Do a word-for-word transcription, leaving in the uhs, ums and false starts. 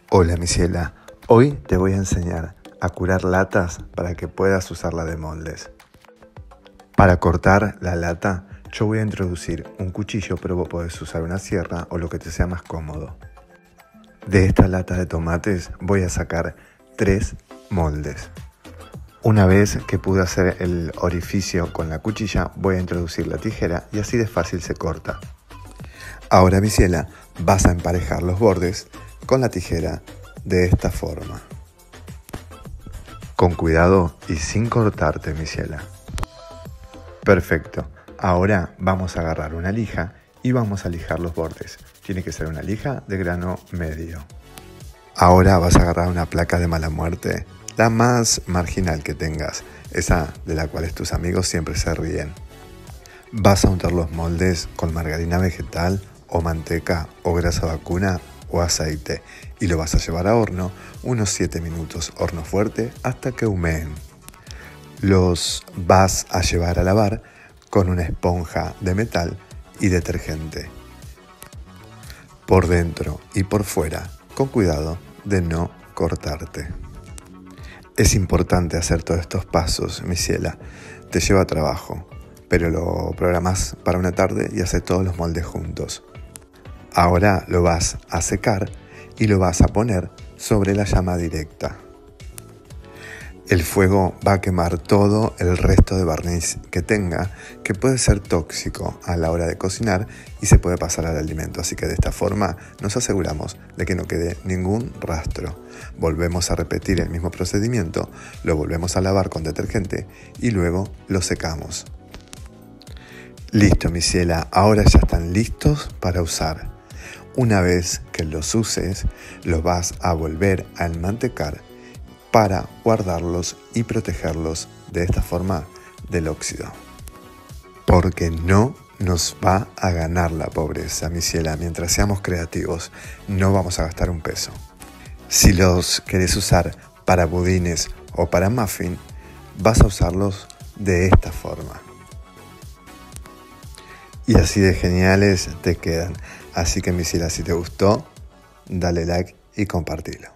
Hola mi ciela, hoy te voy a enseñar a curar latas para que puedas usarla de moldes. Para cortar la lata yo voy a introducir un cuchillo, pero vos podés usar una sierra o lo que te sea más cómodo. De esta lata de tomates voy a sacar tres moldes. Una vez que pude hacer el orificio con la cuchilla, voy a introducir la tijera y así de fácil se corta. Ahora mi ciela, vas a emparejar los bordes con la tijera de esta forma. Con cuidado y sin cortarte mi ciela. Perfecto. Ahora vamos a agarrar una lija y vamos a lijar los bordes. Tiene que ser una lija de grano medio. Ahora vas a agarrar una placa de mala muerte, la más marginal que tengas, esa de la cual tus amigos siempre se ríen. Vas a untar los moldes con margarina vegetal o manteca o grasa vacuna o aceite y lo vas a llevar a horno unos siete minutos, horno fuerte, hasta que humeen. Los vas a llevar a lavar con una esponja de metal y detergente, por dentro y por fuera, con cuidado de no cortarte. Es importante hacer todos estos pasos, mi ciela. Te lleva trabajo, pero lo programas para una tarde y haces todos los moldes juntos. Ahora lo vas a secar y lo vas a poner sobre la llama directa. El fuego va a quemar todo el resto de barniz que tenga, que puede ser tóxico a la hora de cocinar y se puede pasar al alimento. Así que de esta forma nos aseguramos de que no quede ningún rastro. Volvemos a repetir el mismo procedimiento, lo volvemos a lavar con detergente y luego lo secamos. Listo mi ciela, ahora ya están listos para usar. Una vez que los uses, los vas a volver a enmantecar para guardarlos y protegerlos de esta forma del óxido. Porque no nos va a ganar la pobreza, mi ciela. Mientras seamos creativos, no vamos a gastar un peso. Si los querés usar para budines o para muffin, vas a usarlos de esta forma. Y así de geniales te quedan. Así que mi ciela, si te gustó, dale like y compartilo.